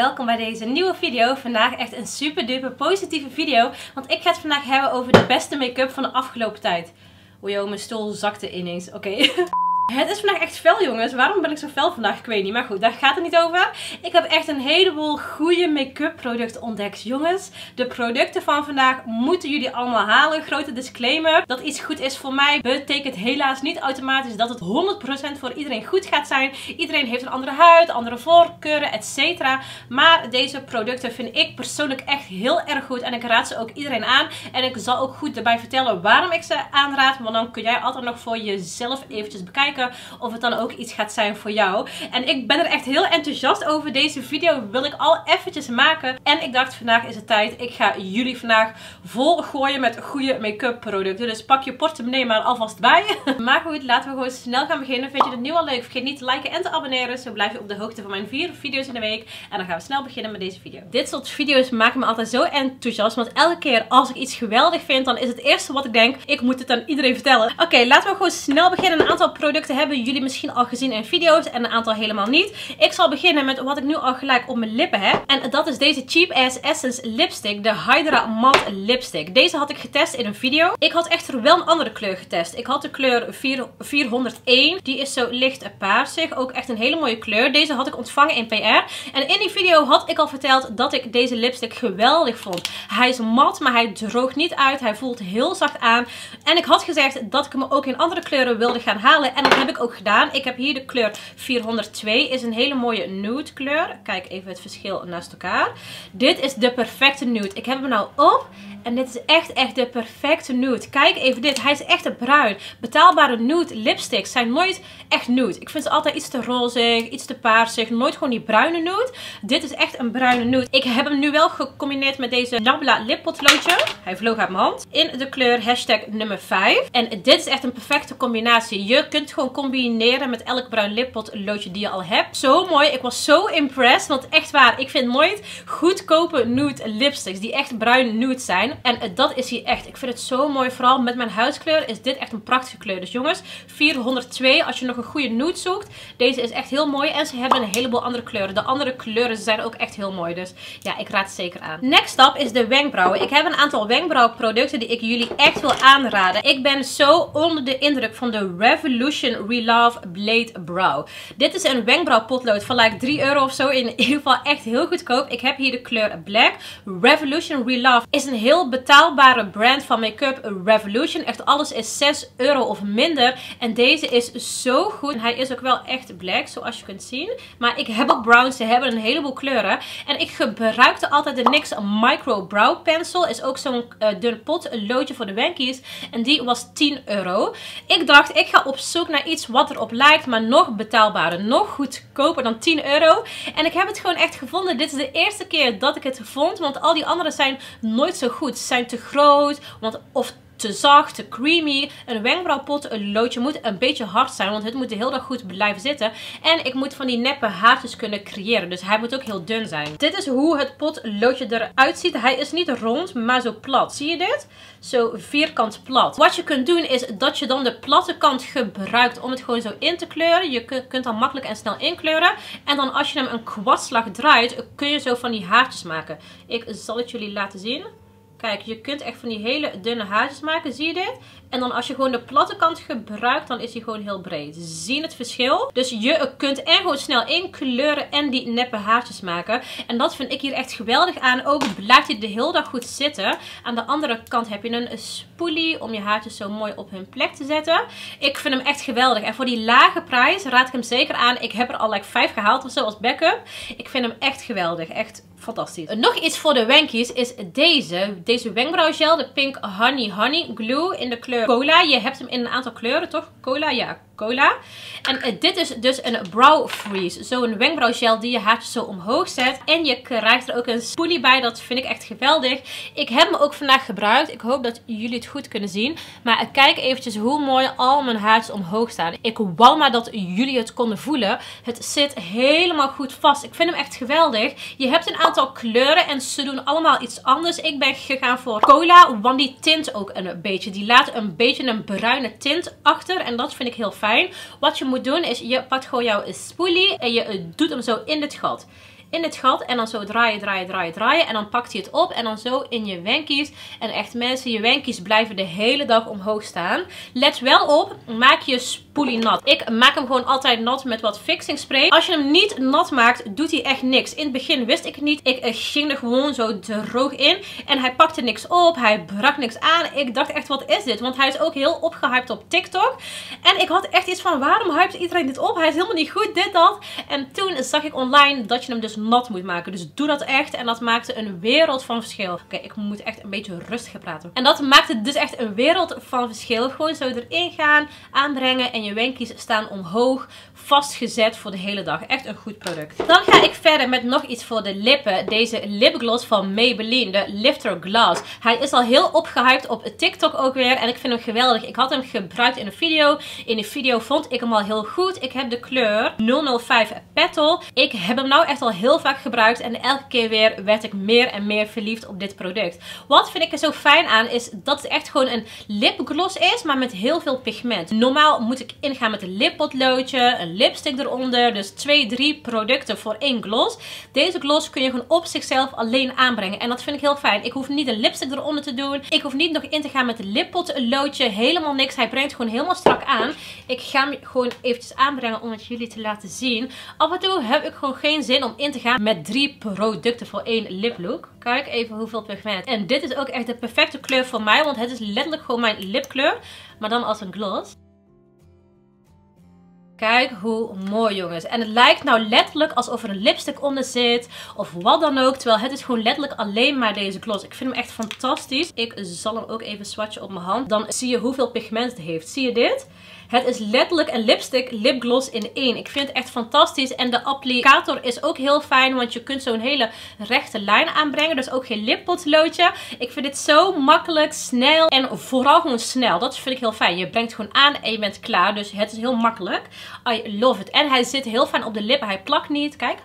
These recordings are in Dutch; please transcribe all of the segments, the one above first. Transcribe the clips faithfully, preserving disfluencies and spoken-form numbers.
welkom bij deze nieuwe video. Vandaag echt een super duper positieve video, want ik ga het vandaag hebben over de beste make-up van de afgelopen tijd. Oei, joh, mijn stoel zakte ineens. Oké. Okay. Het is vandaag echt fel, jongens. Waarom ben ik zo fel vandaag? Ik weet niet. Maar goed, daar gaat het niet over. Ik heb echt een heleboel goede make-up producten ontdekt, jongens. De producten van vandaag moeten jullie allemaal halen. Grote disclaimer. Dat iets goed is voor mij betekent helaas niet automatisch dat het honderd procent voor iedereen goed gaat zijn. Iedereen heeft een andere huid, andere voorkeuren, et cetera. Maar deze producten vind ik persoonlijk echt heel erg goed. En ik raad ze ook iedereen aan. En ik zal ook goed erbij vertellen waarom ik ze aanraad. Want dan kun jij altijd nog voor jezelf eventjes bekijken of het dan ook iets gaat zijn voor jou. En ik ben er echt heel enthousiast over. Deze video wil ik al eventjes maken. En ik dacht, vandaag is het tijd. Ik ga jullie vandaag vol gooien met goede make-up producten. Dus pak je portemonnee maar alvast bij. Maar goed, laten we gewoon snel gaan beginnen. Vind je het nu al leuk? Vergeet niet te liken en te abonneren. Zo blijf je op de hoogte van mijn vier video's in de week. En dan gaan we snel beginnen met deze video. Dit soort video's maken me altijd zo enthousiast. Want elke keer als ik iets geweldig vind, dan is het eerste wat ik denk, ik moet het aan iedereen vertellen. Oké, okay, laten we gewoon snel beginnen. Een aantal producten hebben jullie misschien al gezien in video's en een aantal helemaal niet. Ik zal beginnen met wat ik nu al gelijk op mijn lippen heb. En dat is deze Cheap Ass Essence lipstick. De Hydra Matte Lipstick. Deze had ik getest in een video. Ik had echter wel een andere kleur getest. Ik had de kleur vierhonderdéén. Die is zo licht paarsig. Ook echt een hele mooie kleur. Deze had ik ontvangen in P R. En in die video had ik al verteld dat ik deze lipstick geweldig vond. Hij is mat, maar hij droogt niet uit. Hij voelt heel zacht aan. En ik had gezegd dat ik hem ook in andere kleuren wilde gaan halen. En dat heb ik ook gedaan. Ik heb hier de kleur vierhonderdtwee. Is een hele mooie nude kleur. Kijk even het verschil naast elkaar. Dit is de perfecte nude. Ik heb hem nou op. En dit is echt echt de perfecte nude. Kijk even dit. Hij is echt bruin. Betaalbare nude lipsticks zijn nooit echt nude. Ik vind ze altijd iets te rozig, iets te paarsig. Nooit gewoon die bruine nude. Dit is echt een bruine nude. Ik heb hem nu wel gecombineerd met deze Nabla lippotloodje. Hij vloog uit mijn hand. In de kleur hashtag nummer vijf. En dit is echt een perfecte combinatie. Je kunt gewoon combineren met elk bruin lippotloodje die je al hebt. Zo mooi. Ik was zo impressed. Want echt waar. Ik vind nooit goedkope nude lipsticks die echt bruin nude zijn. En dat is hier echt. Ik vind het zo mooi. Vooral met mijn huidskleur is dit echt een prachtige kleur. Dus jongens, vierhonderdtwee als je nog een goede nude zoekt. Deze is echt heel mooi. En ze hebben een heleboel andere kleuren. De andere kleuren zijn ook echt heel mooi. Dus ja, ik raad het zeker aan. Next up is de wenkbrauwen. Ik heb een aantal wenkbrauwproducten die ik jullie echt wil aanraden. Ik ben zo onder de indruk van de Revolution Relove Blade Brow. Dit is een wenkbrauwpotlood van like drie euro of zo. In ieder geval echt heel goedkoop. Ik heb hier de kleur Black. Revolution Relove is een heel betaalbare brand van make-up. Revolution. Echt alles is zes euro of minder. En deze is zo goed. En hij is ook wel echt black, zoals je kunt zien. Maar ik heb ook browns. Ze hebben een heleboel kleuren. En ik gebruikte altijd de N Y X Micro Brow Pencil. Is ook zo'n uh, dun potloodje voor de wenkies. En die was tien euro. Ik dacht, ik ga op zoek naar iets wat erop lijkt, maar nog betaalbaarder. Nog goedkoper dan tien euro. En ik heb het gewoon echt gevonden. Dit is de eerste keer dat ik het vond. Want al die andere zijn nooit zo goed. Ze zijn te groot. Want, of te zacht, te creamy. Een wenkbrauwpotloodje moet een beetje hard zijn, want het moet de hele dag goed blijven zitten. En ik moet van die neppe haartjes kunnen creëren, dus hij moet ook heel dun zijn. Dit is hoe het potloodje eruit ziet. Hij is niet rond, maar zo plat. Zie je dit? Zo vierkant plat. Wat je kunt doen is dat je dan de platte kant gebruikt om het gewoon zo in te kleuren. Je kunt dan makkelijk en snel inkleuren. En dan als je hem een kwartslag draait, kun je zo van die haartjes maken. Ik zal het jullie laten zien. Kijk, je kunt echt van die hele dunne haartjes maken. Zie je dit? En dan als je gewoon de platte kant gebruikt, dan is hij gewoon heel breed. Zie je het verschil? Dus je kunt er gewoon snel inkleuren en die neppe haartjes maken. En dat vind ik hier echt geweldig aan. Ook blijft hij de hele dag goed zitten. Aan de andere kant heb je een spoolie om je haartjes zo mooi op hun plek te zetten. Ik vind hem echt geweldig. En voor die lage prijs raad ik hem zeker aan. Ik heb er al like vijf gehaald of zo als backup. Ik vind hem echt geweldig. Echt fantastisch. Nog iets voor de wenkies is deze. Deze wenkbrauwgel. De Pink Honey Honey Glue in de kleur Cola. Je hebt hem in een aantal kleuren, toch? Cola, ja. Cola. En uh, dit is dus een brow freeze. Zo'n wenkbrauwgel die je haartjes zo omhoog zet. En je krijgt er ook een spoolie bij. Dat vind ik echt geweldig. Ik heb hem ook vandaag gebruikt. Ik hoop dat jullie het goed kunnen zien. Maar uh, kijk eventjes hoe mooi al mijn haartjes omhoog staan. Ik wou maar dat jullie het konden voelen. Het zit helemaal goed vast. Ik vind hem echt geweldig. Je hebt een aantal kleuren en ze doen allemaal iets anders. Ik ben gegaan voor Cola, want die tint ook een beetje. Die laat een beetje een bruine tint achter. En dat vind ik heel fijn. Wat je moet doen is, je pakt gewoon jouw spoolie en je doet hem zo in dit gat. in het gat. En dan zo draaien, draaien, draaien, draaien. En dan pakt hij het op en dan zo in je wenkies. En echt mensen, je wenkies blijven de hele dag omhoog staan. Let wel op, maak je spoelie nat. Ik maak hem gewoon altijd nat met wat fixing spray. Als je hem niet nat maakt, doet hij echt niks. In het begin wist ik het niet. Ik uh, ging er gewoon zo droog in. En hij pakte niks op. Hij brak niks aan. Ik dacht echt, wat is dit? Want hij is ook heel opgehyped op TikTok. En ik had echt iets van, waarom hypt iedereen dit op? Hij is helemaal niet goed, dit, dat. En toen zag ik online dat je hem dus nat moet maken. Dus doe dat echt. En dat maakte een wereld van verschil. Oké, okay, ik moet echt een beetje rustig praten. En dat maakte dus echt een wereld van verschil. Gewoon zo erin gaan, aanbrengen. En je wenkies staan omhoog, vastgezet voor de hele dag. Echt een goed product. Dan ga ik verder met nog iets voor de lippen. Deze lipgloss van Maybelline, de Lifter Gloss. Hij is al heel opgehyped op TikTok ook weer. En ik vind hem geweldig. Ik had hem gebruikt in een video. In de video vond ik hem al heel goed. Ik heb de kleur nul nul vijf Petal. Ik heb hem nou echt al heel vaak gebruikt. En elke keer weer werd ik meer en meer verliefd op dit product. Wat vind ik er zo fijn aan is dat het echt gewoon een lipgloss is. Maar met heel veel pigment. Normaal moet ik ingaan met een lippotloodje. Een lipstick eronder. Dus twee, drie producten voor één gloss. Deze gloss kun je gewoon op zichzelf alleen aanbrengen. En dat vind ik heel fijn. Ik hoef niet een lipstick eronder te doen. Ik hoef niet nog in te gaan met een lippotloodje. Helemaal niks. Hij brengt gewoon helemaal strak aan. Ik ga hem gewoon eventjes aanbrengen om het jullie te laten zien. Af en toe heb ik gewoon geen zin om in te gaan met drie producten voor één liplook. Kijk even hoeveel pigment. En dit is ook echt de perfecte kleur voor mij. Want het is letterlijk gewoon mijn lipkleur. Maar dan als een gloss. Kijk hoe mooi, jongens. En het lijkt nou letterlijk alsof er een lipstick onder zit. Of wat dan ook. Terwijl het is gewoon letterlijk alleen maar deze gloss. Ik vind hem echt fantastisch. Ik zal hem ook even swatchen op mijn hand. Dan zie je hoeveel pigment het heeft. Zie je dit? Het is letterlijk een lipstick lipgloss in één. Ik vind het echt fantastisch. En de applicator is ook heel fijn. Want je kunt zo'n hele rechte lijn aanbrengen. Dus ook geen lippotloodje. Ik vind dit zo makkelijk, snel. En vooral gewoon snel. Dat vind ik heel fijn. Je brengt gewoon aan en je bent klaar. Dus het is heel makkelijk. I love it. En hij zit heel fijn op de lippen. Hij plakt niet. Kijk.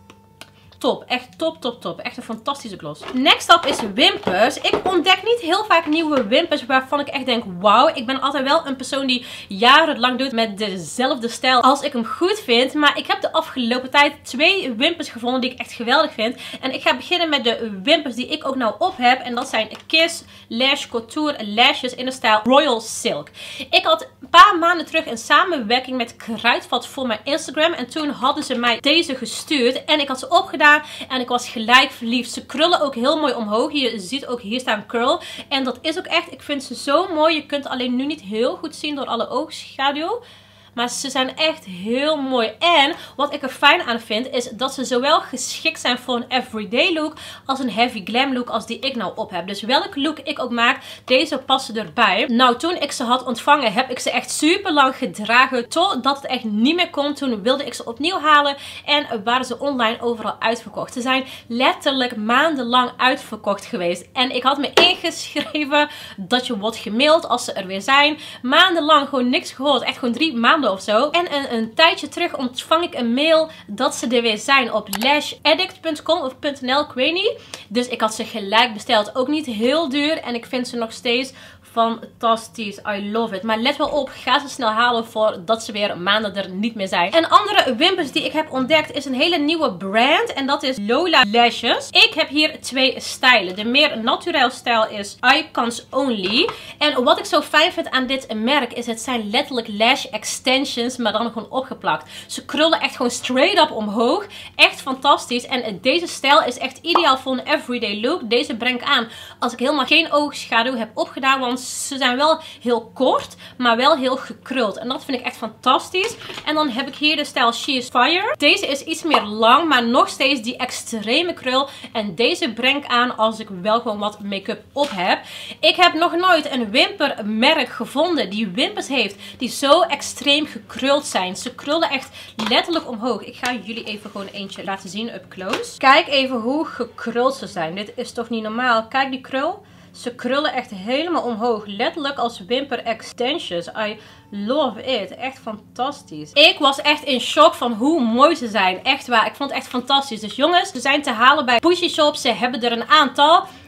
Top. Echt top, top, top. Echt een fantastische gloss. Next up is wimpers. Ik ontdek niet heel vaak nieuwe wimpers waarvan ik echt denk, wauw. Ik ben altijd wel een persoon die jarenlang doet met dezelfde stijl als ik hem goed vind. Maar ik heb de afgelopen tijd twee wimpers gevonden die ik echt geweldig vind. En ik ga beginnen met de wimpers die ik ook nou op heb. En dat zijn Kiss Lash Couture Lashes in de stijl Royal Silk. Ik had een paar maanden terug een samenwerking met Kruidvat voor mijn Instagram. En toen hadden ze mij deze gestuurd. En ik had ze opgedaan. En ik was gelijk verliefd. Ze krullen ook heel mooi omhoog. Je ziet ook hier staan curl. En dat is ook echt, ik vind ze zo mooi. Je kunt alleen nu niet heel goed zien door alle oogschaduw. Maar ze zijn echt heel mooi. En wat ik er fijn aan vind is dat ze zowel geschikt zijn voor een everyday look als een heavy glam look als die ik nou op heb. Dus welke look ik ook maak, deze passen erbij. Nou, toen ik ze had ontvangen heb ik ze echt super lang gedragen totdat het echt niet meer kon. Toen wilde ik ze opnieuw halen en waren ze online overal uitverkocht. Ze zijn letterlijk maandenlang uitverkocht geweest. En ik had me ingeschreven dat je wordt gemaild als ze er weer zijn. Maandenlang gewoon niks gehoord. Echt gewoon drie maanden of zo. En een, een tijdje terug ontvang ik een mail dat ze er weer zijn op lash addict punt com of .nl, ik weet niet. Dus ik had ze gelijk besteld. Ook niet heel duur en ik vind ze nog steeds fantastisch. I love it. Maar let wel op, ga ze snel halen voordat ze weer maanden er niet meer zijn. En andere wimpers die ik heb ontdekt is een hele nieuwe brand. En dat is Lola Lashes. Ik heb hier twee stijlen. De meer naturel stijl is Icons Only. En wat ik zo fijn vind aan dit merk is het zijn letterlijk lash extensions, maar dan gewoon opgeplakt. Ze krullen echt gewoon straight up omhoog. Echt fantastisch. En deze stijl is echt ideaal voor een everyday look. Deze breng ik aan als ik helemaal geen oogschaduw heb opgedaan, want ze zijn wel heel kort, maar wel heel gekruld. En dat vind ik echt fantastisch. En dan heb ik hier de stijl She is Fire. Deze is iets meer lang, maar nog steeds die extreme krul. En deze breng ik aan als ik wel gewoon wat make-up op heb. Ik heb nog nooit een wimpermerk gevonden die wimpers heeft die zo extreem gekruld zijn. Ze krullen echt letterlijk omhoog. Ik ga jullie even gewoon eentje laten zien up close. Kijk even hoe gekruld ze zijn. Dit is toch niet normaal. Kijk die krul. Ze krullen echt helemaal omhoog. Letterlijk als wimper extensions. I love it. Echt fantastisch. Ik was echt in shock van hoe mooi ze zijn. Echt waar. Ik vond het echt fantastisch. Dus jongens, ze zijn te halen bij Pushy Shop. Ze hebben er een aantal.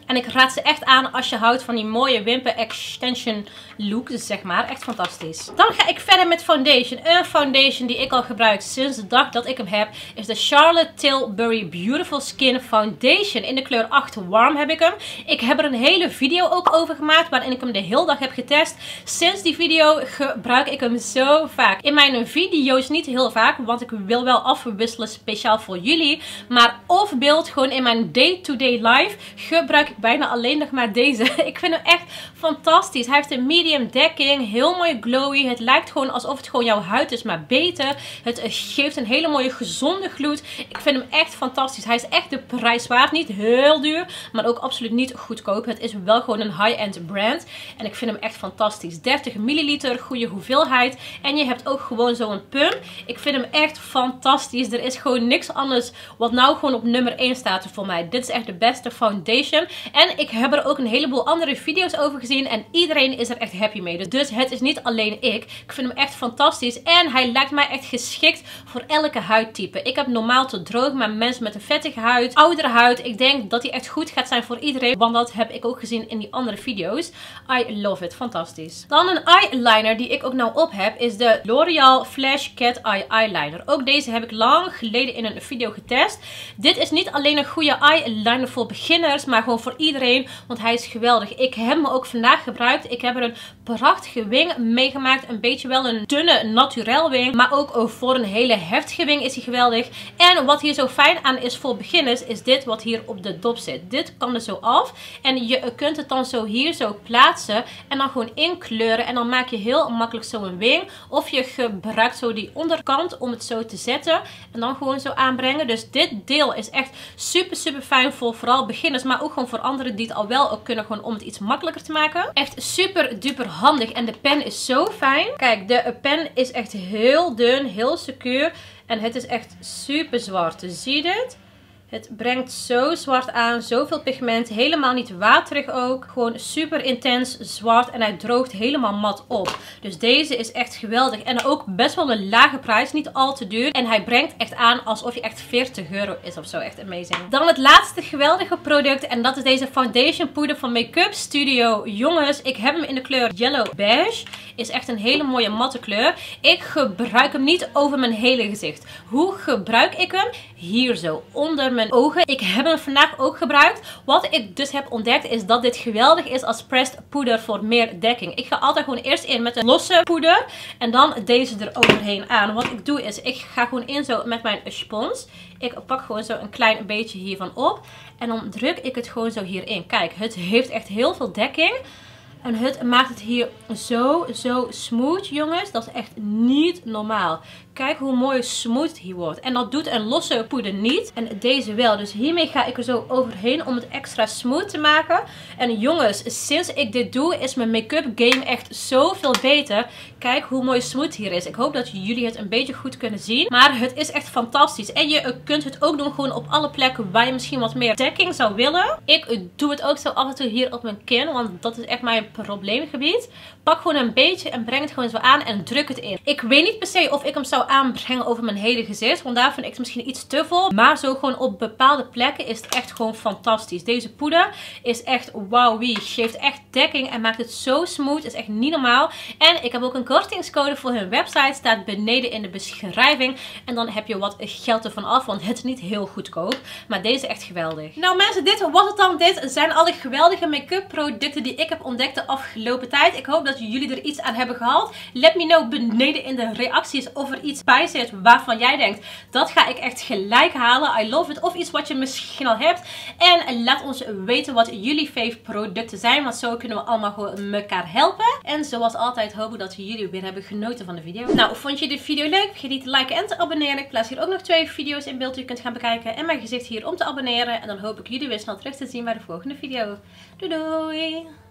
En ik raad ze echt aan als je houdt van die mooie wimper extension look. Dus zeg maar, echt fantastisch. Dan ga ik verder met foundation. Een foundation die ik al gebruik sinds de dag dat ik hem heb is de Charlotte Tilbury Beautiful Skin Foundation. In de kleur acht Warm heb ik hem. Ik heb er een hele video ook over gemaakt waarin ik hem de hele dag heb getest. Sinds die video gebruik ik hem zo vaak. In mijn video's niet heel vaak, want ik wil wel afwisselen speciaal voor jullie. Maar off beeld, gewoon in mijn day-to-day life, gebruik ik bijna alleen nog maar deze. Ik vind hem echt fantastisch. Hij heeft een medium dekking, heel mooi glowy. Het lijkt gewoon alsof het gewoon jouw huid is, maar beter. Het geeft een hele mooie gezonde gloed. Ik vind hem echt fantastisch. Hij is echt de prijs waard. Niet heel duur, maar ook absoluut niet goedkoop. Het is wel gewoon een high-end brand. En ik vind hem echt fantastisch. dertig milliliter, goede hoeveelheid. En je hebt ook gewoon zo'n pump. Ik vind hem echt fantastisch. Er is gewoon niks anders wat nou gewoon op nummer één staat voor mij. Dit is echt de beste foundation. En ik heb er ook een heleboel andere video's over gezien. En iedereen is er echt happy mee. Dus het is niet alleen ik. Ik vind hem echt fantastisch. En hij lijkt mij echt geschikt voor elke huidtype. Ik heb normaal te droog, maar mensen met een vettige huid, oudere huid. Ik denk dat hij echt goed gaat zijn voor iedereen. Want dat heb ik ook gezien in die andere video's. I love it. Fantastisch. Dan een eyeliner die ik ook nou op heb is de L'Oreal Flash Cat Eye Eyeliner. Ook deze heb ik lang geleden in een video getest. Dit is niet alleen een goede eyeliner voor beginners, maar gewoon voor iedereen. Want hij is geweldig. Ik heb hem ook vandaag gebruikt. Ik heb er een prachtige wing meegemaakt. Een beetje wel een dunne naturel wing. Maar ook voor een hele heftige wing is hij geweldig. En wat hier zo fijn aan is voor beginners, is dit wat hier op de dop zit. Dit kan er zo af. En je kunt het dan zo hier zo plaatsen. En dan gewoon inkleuren. En dan maak je heel makkelijk zo een wing. Of je gebruikt zo die onderkant om het zo te zetten. En dan gewoon zo aanbrengen. Dus dit deel is echt super super fijn voor vooral beginners. Maar ook gewoon voor anderen die het al wel ook kunnen. Gewoon om het iets makkelijker te maken. Echt super duper handig. En de pen is zo fijn. Kijk, de pen is echt heel dun. Heel secuur. En het is echt super zwart. Zie je dit? Het brengt zo zwart aan, zoveel pigment, helemaal niet waterig ook. Gewoon super intens zwart en hij droogt helemaal mat op. Dus deze is echt geweldig en ook best wel een lage prijs, niet al te duur. En hij brengt echt aan alsof je echt veertig euro is of zo, echt amazing. Dan het laatste geweldige product en dat is deze foundation poeder van Make-up Studio. Jongens, ik heb hem in de kleur Yellow Beige. Is echt een hele mooie matte kleur. Ik gebruik hem niet over mijn hele gezicht. Hoe gebruik ik hem? Hier zo, onder mijn ogen. Ik heb hem vandaag ook gebruikt. Wat ik dus heb ontdekt is dat dit geweldig is als pressed poeder voor meer dekking. Ik ga altijd gewoon eerst in met een losse poeder en dan deze er overheen aan. Wat ik doe is, ik ga gewoon in zo met mijn spons. Ik pak gewoon zo een klein beetje hiervan op en dan druk ik het gewoon zo hierin. Kijk, het heeft echt heel veel dekking. En het maakt het hier zo, zo smooth, jongens. Dat is echt niet normaal. Kijk hoe mooi smooth het hier wordt. En dat doet een losse poeder niet. En deze wel. Dus hiermee ga ik er zo overheen om het extra smooth te maken. En jongens, sinds ik dit doe is mijn make-up game echt zoveel beter. Kijk hoe mooi smooth hier is. Ik hoop dat jullie het een beetje goed kunnen zien. Maar het is echt fantastisch. En je kunt het ook doen gewoon op alle plekken waar je misschien wat meer dekking zou willen. Ik doe het ook zo af en toe hier op mijn kin. Want dat is echt mijn probleemgebied. Pak gewoon een beetje en breng het gewoon zo aan en druk het in. Ik weet niet per se of ik hem zou aanbrengen over mijn hele gezicht. Want daar vind ik het misschien iets te vol. Maar zo gewoon op bepaalde plekken is het echt gewoon fantastisch. Deze poeder is echt wauw. Geeft echt dekking en maakt het zo smooth. Is echt niet normaal. En ik heb ook een kortingscode voor hun website. Staat beneden in de beschrijving. En dan heb je wat geld ervan af. Want het is niet heel goedkoop. Maar deze is echt geweldig. Nou mensen, dit was het dan. Dit zijn alle geweldige make-up producten die ik heb ontdekt de afgelopen tijd. Ik hoop dat jullie er iets aan hebben gehad. Let me know beneden in de reacties of er iets bij zit waarvan jij denkt, dat ga ik echt gelijk halen. I love it. Of iets wat je misschien al hebt. En laat ons weten wat jullie fave producten zijn. Want zo kunnen we allemaal gewoon elkaar helpen. En zoals altijd hoop ik dat jullie weer hebben genoten van de video. Nou, vond je de video leuk? Vergeet niet te liken en te abonneren. Ik plaats hier ook nog twee video's in beeld die je kunt gaan bekijken. En mijn gezicht hier om te abonneren. En dan hoop ik jullie weer snel terug te zien bij de volgende video. Doei doei!